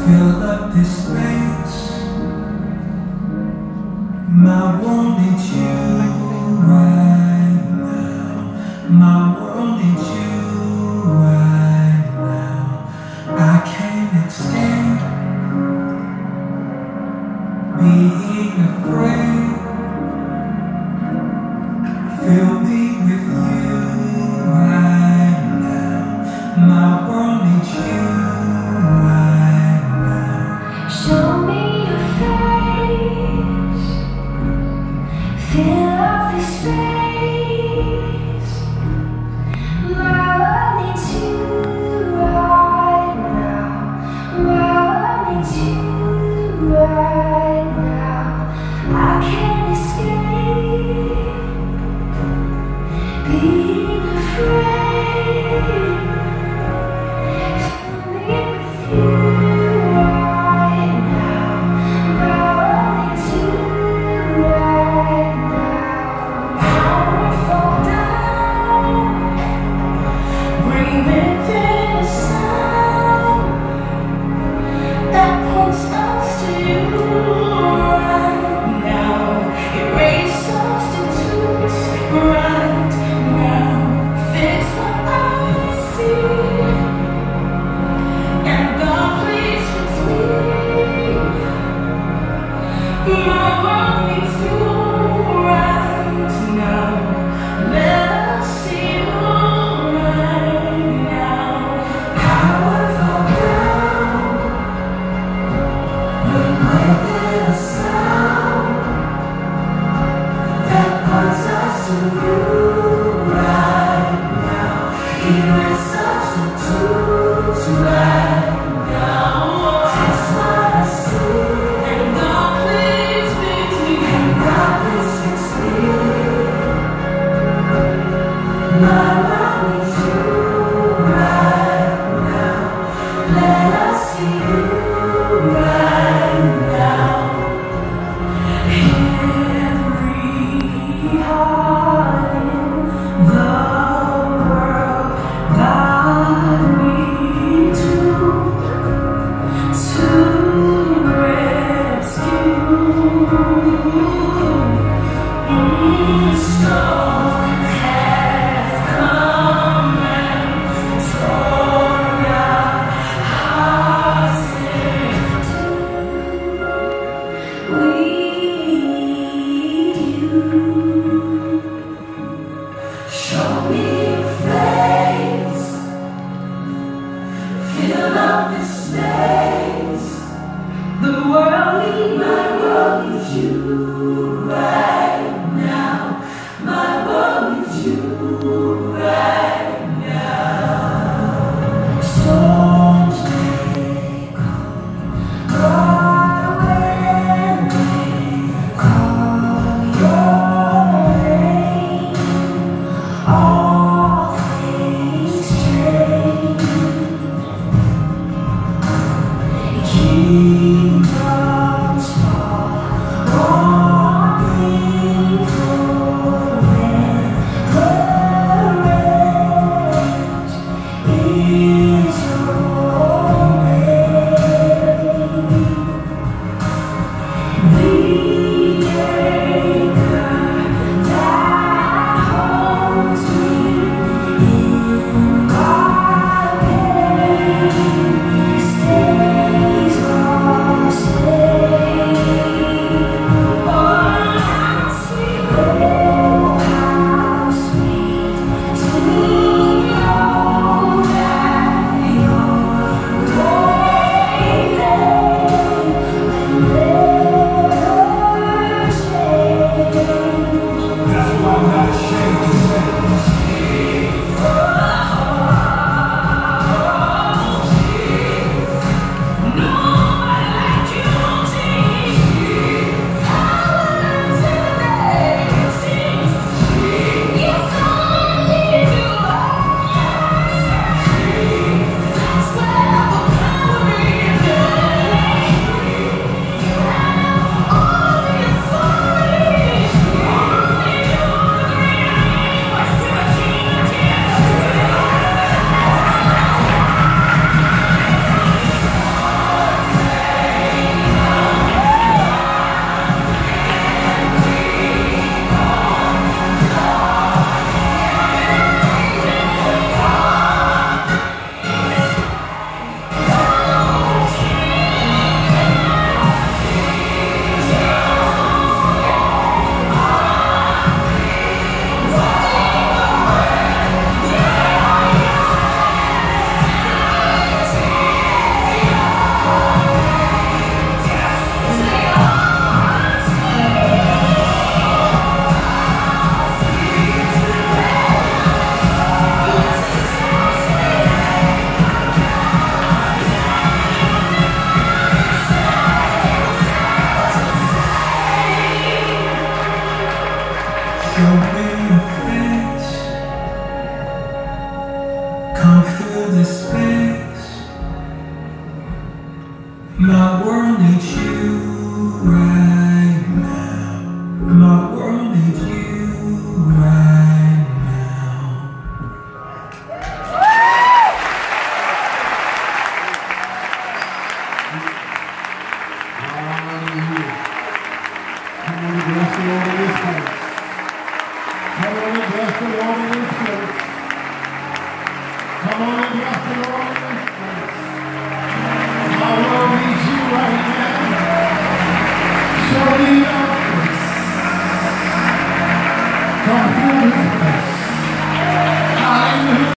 Fill up this space. My world needs you right now. My world needs you right now. I can't escape being afraid. Fill me with you right now. My world needs you right now. Show me your face. Fill up this space. My world needs you right now. My world needs you right now. I can't escape being afraid. Fill me with you right now. My world needs you right now. Power fall down, breathe within a sound that points us to you right now. Erase substitutes right now. Fix what I see, and God please fix me. My world needs you right now. Let us see you right now. Power fall down, bring within a sound that points us to you right now. Erase substitutes right now. Fix what I see, and God please fix me. And God please fix me. My world needs you right now. Let us see you right now. Every heart in the world, God needs you to rescue. Storms have come and torn our hearts in two. We need you. Show me your face. Fill up this space. The world needs my world needs you right now. My world needs you right now. Storms may come, God when they call your name, all things change. Kingdoms fall, My world needs you right now. My world needs you right now. Hallelujah. Come on and bless the Lord in this place. Come on and bless the Lord in this place. Come on and bless the Lord in this place.